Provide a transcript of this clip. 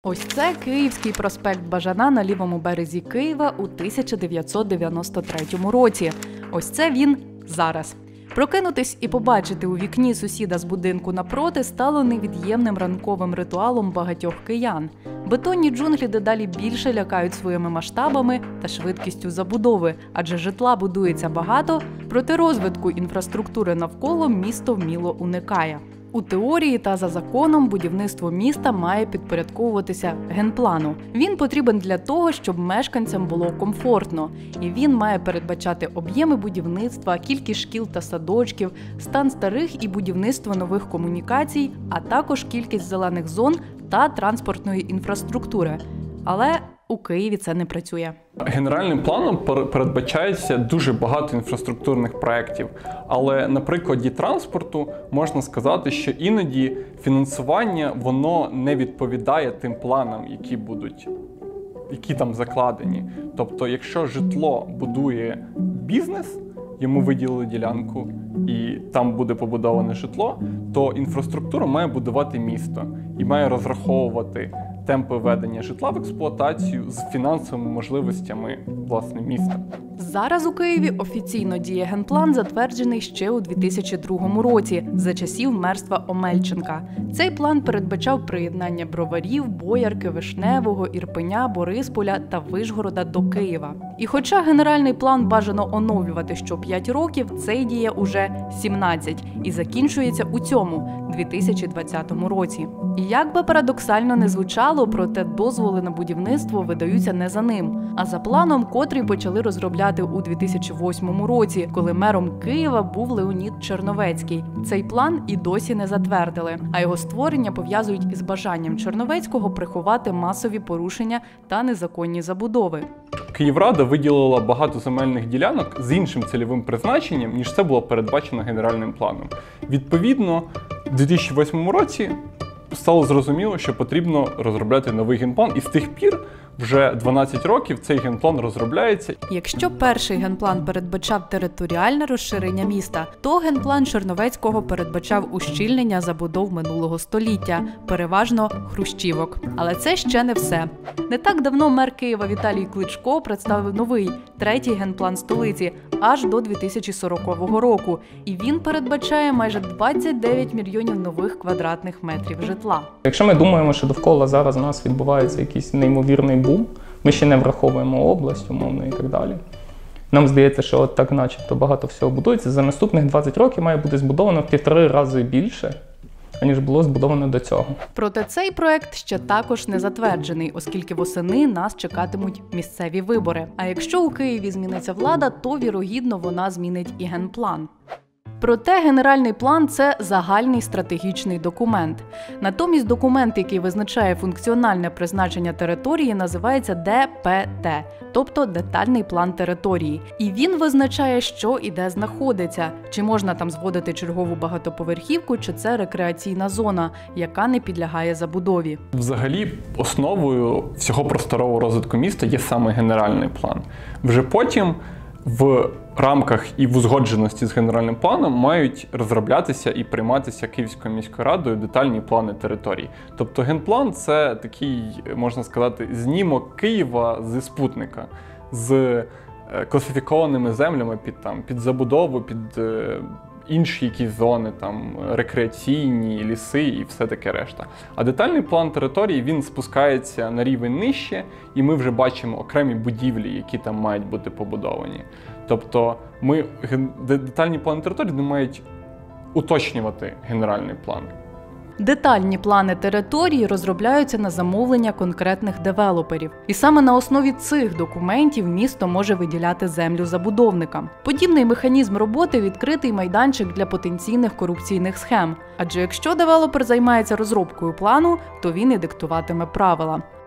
Ось це Київський проспект Бажана на лівому березі Києва у 1993 році. Ось це він зараз. Прокинутись і побачити у вікні сусіда з будинку напроти стало невід'ємним ранковим ритуалом багатьох киян. Бетонні джунглі дедалі більше лякають своїми масштабами та швидкістю забудови, адже житла будується багато, проте розвитку інфраструктури навколо місто вміло уникає. У теорії та за законом будівництво міста має підпорядковуватися генплану. Він потрібен для того, щоб мешканцям було комфортно. І він має передбачати об'єми будівництва, кількість шкіл та садочків, стан старих і будівництво нових комунікацій, а також кількість зелених зон та транспортної інфраструктури. Але у Києві це не працює. Генеральним планом передбачається дуже багато інфраструктурних проєктів, але на прикладі транспорту можна сказати, що іноді фінансування воно не відповідає тим планам, які там закладені. Тобто, якщо житло будує бізнес, йому виділили ділянку і там буде побудоване житло, то інфраструктуру має будувати місто і має розраховувати темпи введення житла в експлуатацію з фінансовими можливостями, власне, міста. Зараз у Києві офіційно діє генплан, затверджений ще у 2002 році, за часів мерства Омельченка. Цей план передбачав приєднання Броварів, Боярки, Вишневого, Ірпеня, Борисполя та Вишгорода до Києва. І хоча генеральний план бажано оновлювати що 5 років, цей діє уже 17 і закінчується у цьому, 2020 році. І як би парадоксально не звучало, проте дозволи на будівництво видаються не за ним, а за планом, котрий почали розробляти у 2008 році, коли мером Києва був Леонід Черновецький. Цей план і досі не затвердили, а його створення пов'язують із бажанням Черновецького приховати масові порушення та незаконні забудови. Київрада виділила багато земельних ділянок з іншим цільовим призначенням, ніж це було передбачено генеральним планом. Відповідно, у 2008 році стало зрозуміло, що потрібно розробляти новий генплан, і з тих пір вже 12 років цей генплан розробляється. Якщо перший генплан передбачав територіальне розширення міста, то генплан Черновецького передбачав ущільнення забудов минулого століття, переважно хрущівок. Але це ще не все. Не так давно мер Києва Віталій Кличко представив новий, третій генплан столиці, аж до 2040 року. І він передбачає майже 29 мільйонів нових квадратних метрів житла. Якщо ми думаємо, що довкола зараз у нас відбувається якийсь неймовірний бум, ми ще не враховуємо область, умовно, і так далі. Нам здається, що от так начебто багато всього будується. За наступних 20 років має бути збудовано в 1,5 рази більше, аніж було збудовано до цього. Проте цей проект ще також не затверджений, оскільки восени нас чекатимуть місцеві вибори. А якщо у Києві зміниться влада, то, вірогідно, вона змінить і генплан. Проте генеральний план – це загальний стратегічний документ. Натомість документ, який визначає функціональне призначення території, називається ДПТ, тобто детальний план території. І він визначає, що і де знаходиться, чи можна там зводити чергову багатоповерхівку, чи це рекреаційна зона, яка не підлягає забудові. Взагалі, основою всього просторового розвитку міста є саме генеральний план. Вже потім в рамках і в узгодженості з генеральним планом мають розроблятися і прийматися Київською міською радою детальні плани територій. Тобто генплан – це такий, можна сказати, знімок Києва зі спутника, з класифікованими землями під забудову, під інші якісь зони, там, рекреаційні, ліси і все таке решта. А детальний план території, він спускається на рівень нижче, і ми вже бачимо окремі будівлі, які там мають бути побудовані. Тобто детальні плани території мають уточнювати генеральний план. Детальні плани території розробляються на замовлення конкретних девелоперів. І саме на основі цих документів місто може виділяти землю забудовникам. Подібний механізм роботи – відкритий майданчик для потенційних корупційних схем. Адже якщо девелопер займається розробкою плану, то він і диктуватиме правила.